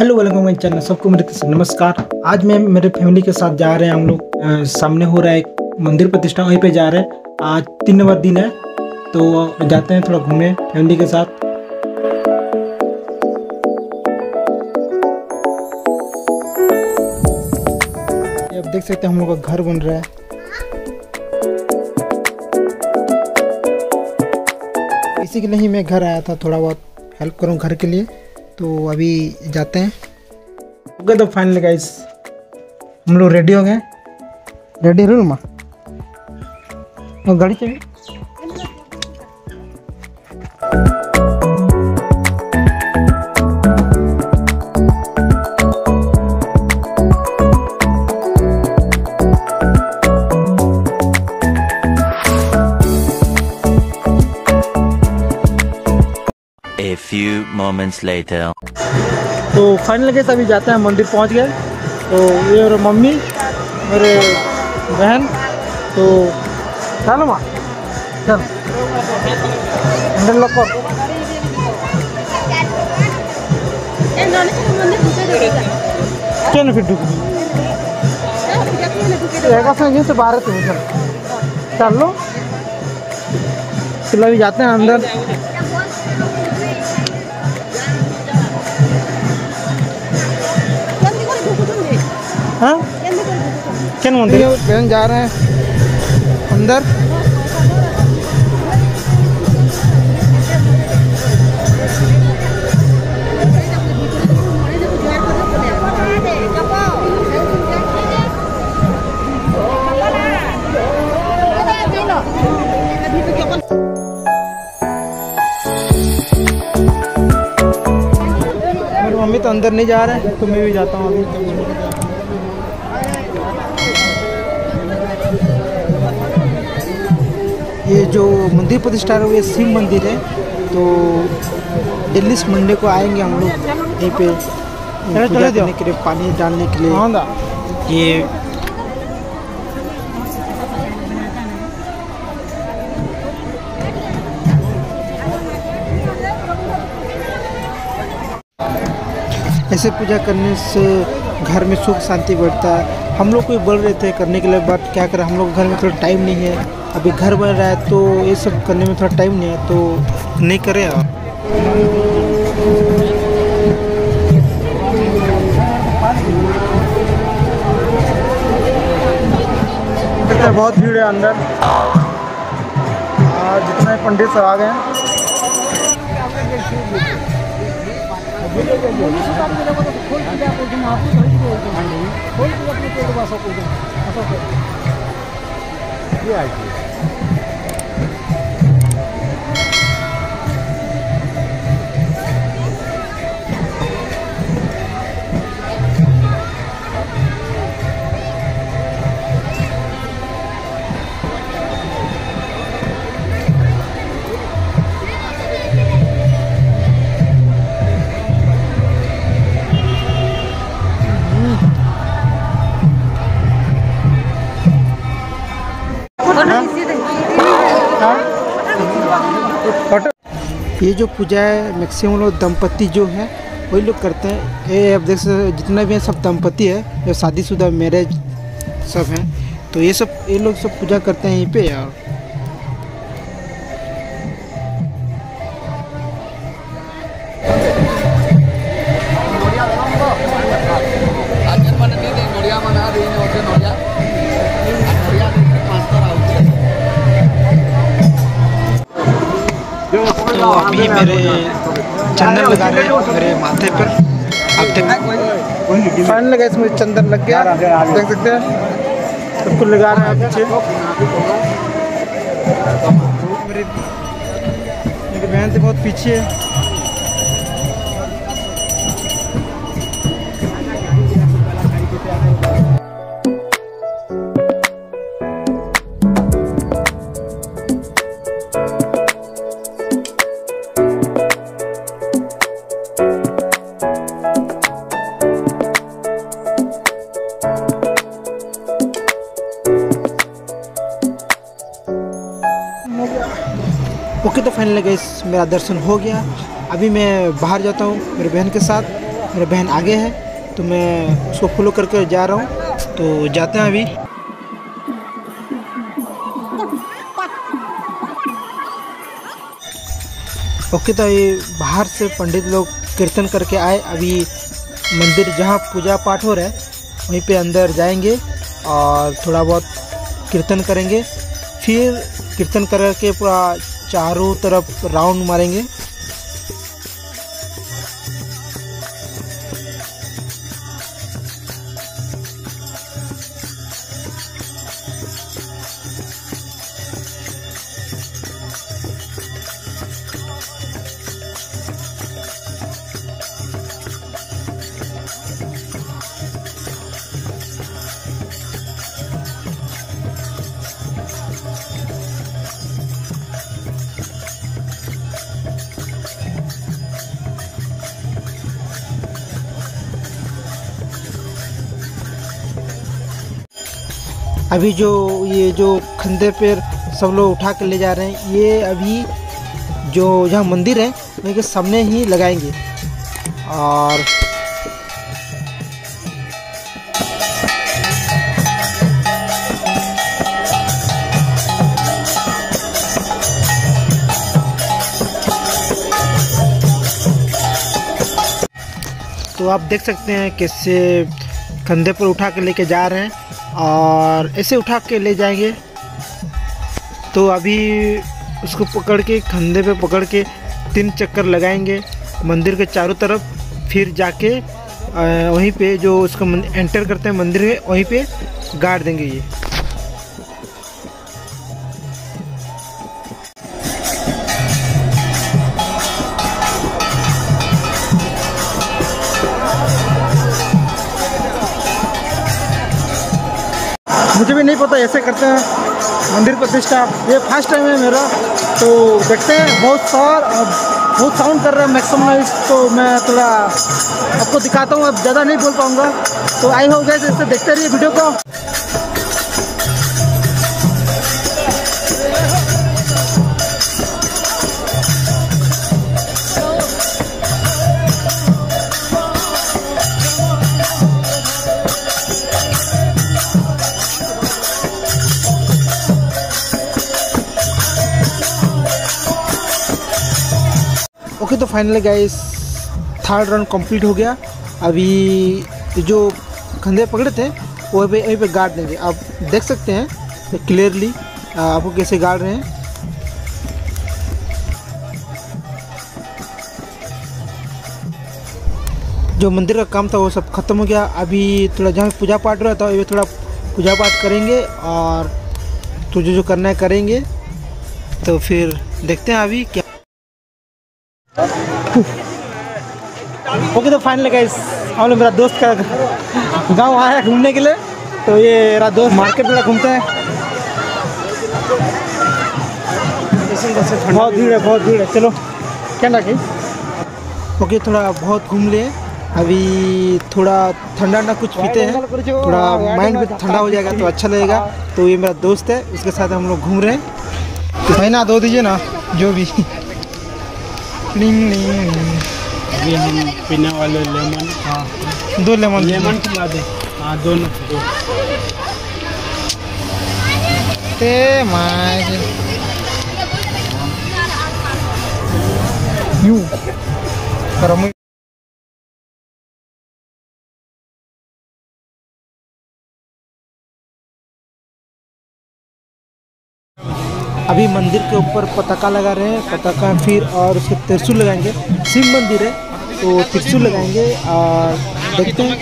Hello welcome my channel. सबको मेरे से नमस्कार। आज मैं मेरे फैमिली के साथ जा रहे हैं। हम लोग सामने हो रहा है एक मंदिर प्रतिष्ठा, वहीं पे जा रहे हैं। आज 3 नंबर दिन है, तो जाते हैं थोड़ा घूमने फैमिली के साथ। अब देख सकते हैं हम लोग का घर बन रहा है। इसी के लिए ही मैं घर आया था, थोड़ा बहुत हेल्प करूं घर के लिए। तो अभी जाते हैं। ओके तो फाइनली गाइस हम लोग रेडी हो गए। रेडी हो माँ, गाड़ी चाहिए। A few moments later. तो फाइनल के अभी जाते हैं, मंदिर पहुंच गए। तो ये और मम्मी, मेरे बहन, तो चलो माँ चल लॉक कर। चलो फिर ढुक से बाहर चल लो। चलो अभी जाते हैं अंदर। हाँ क्या मंदिर बहन जा रहे हैं अंदर। मेरी मम्मी तो अंदर नहीं जा रहे हैं, तो मैं भी जाता हूँ अभी। ये जो मंदिर प्रतिष्ठा है ये शिव मंदिर है। तो दिल्ली से मंडे को आएंगे हम लोग यहीं पे पूजा करने के लिए, पानी डालने के लिए। ये ऐसे पूजा करने से घर में सुख शांति बढ़ता है। हम लोग को बोल रहे थे करने के लिए, बट क्या करें, हम लोग घर में थोड़ा टाइम नहीं है। अभी घर बन रहा है तो ये सब करने में थोड़ा टाइम नहीं है, तो नहीं करें। और बहुत भीड़ है अंदर, जितने पंडित सब आ गए हैं। ये जो पूजा है मैक्सिमम लोग दंपति जो है वही लोग करते हैं। ये अब देख सकते जितना भी है सब दंपति है, जो शादीशुदा मैरिज सब हैं। तो ये लोग सब पूजा करते हैं यहीं पे यार। तो अभी मेरे चंदन लगा रहे हैं मेरे माथे पर। आप देख फाइनल लगा, इसमें चंदन लग गया, देख सकते हैं। सबको लगा रहे हैं पीछे। मेरी बहन से बहुत पीछे है। ओके तो फाइनली गाइस मेरा दर्शन हो गया। अभी मैं बाहर जाता हूँ मेरे बहन के साथ। मेरा बहन आगे है, तो मैं उसको फॉलो करके जा रहा हूँ। तो जाते हैं अभी। ओके, तो ये बाहर से पंडित लोग कीर्तन करके आए। अभी मंदिर जहाँ पूजा पाठ हो रहा है वहीं पे अंदर जाएंगे और थोड़ा बहुत कीर्तन करेंगे। फिर कीर्तन करके पूरा चारों तरफ राउंड मारेंगे। अभी ये जो कंधे पे सब लोग उठा कर ले जा रहे हैं, ये अभी जो जहाँ मंदिर है वहीं के सामने ही लगाएंगे। और तो आप देख सकते हैं कैसे कंधे पर उठा के लेके जा रहे हैं और ऐसे उठा के ले जाएंगे। तो अभी उसको पकड़ के कंधे पे पकड़ के 3 चक्कर लगाएंगे मंदिर के चारों तरफ। फिर जाके वहीं पे जो उसको एंटर करते हैं मंदिर में, वहीं पे गाड़ देंगे ये। मुझे भी नहीं पता ऐसे करते हैं मंदिर प्रतिष्ठा, ये फर्स्ट टाइम है मेरा। तो देखते हैं, बहुत साउंड कर रहा है मैक्सिमम नॉइस, तो मैं थोड़ा आपको दिखाता हूँ। अब ज़्यादा नहीं बोल पाऊँगा, तो आई होप गाइस ऐसे देखते रहिए वीडियो को। ओके, तो finally guys 3rd round complete हो गया। अभी जो कंधे पकड़े थे वो वहीं पे गाड़ देंगे। आप देख सकते हैं क्लियरली आपको कैसे गाड़ रहे हैं। जो मंदिर का काम था वो सब खत्म हो गया। अभी थोड़ा जहाँ पूजा पाठ रहा था, ये थोड़ा पूजा पाठ करेंगे और तो जो करना है करेंगे। तो फिर देखते हैं अभी क्या। ओके, तो फाइनली गाइस हम लोग मेरा दोस्त का गांव आया घूमने के लिए। तो ये मेरा दोस्त मार्केट में घूमता है। बहुत भीड़ है। चलो क्या ना कहीं। ओके, थोड़ा बहुत घूम लिए। अभी थोड़ा ठंडा ना कुछ पीते हैं, थोड़ा माइंड भी ठंडा हो जाएगा तो अच्छा लगेगा। तो ये मेरा दोस्त है, उसके साथ हम लोग घूम रहे हैं। तो भाई ना दो दीजिए ना जो भी। अभी हम पीने वाले लेमन, हाँ 2 लेमन खिला दे। हाँ दोनों ते माय यूं करम। अभी मंदिर के ऊपर पताका लगा रहे हैं, पताका फिर और उसके त्रिशूल लगाएंगे। शिव मंदिर है तो त्रिशूल लगाएंगे और देखते हैं।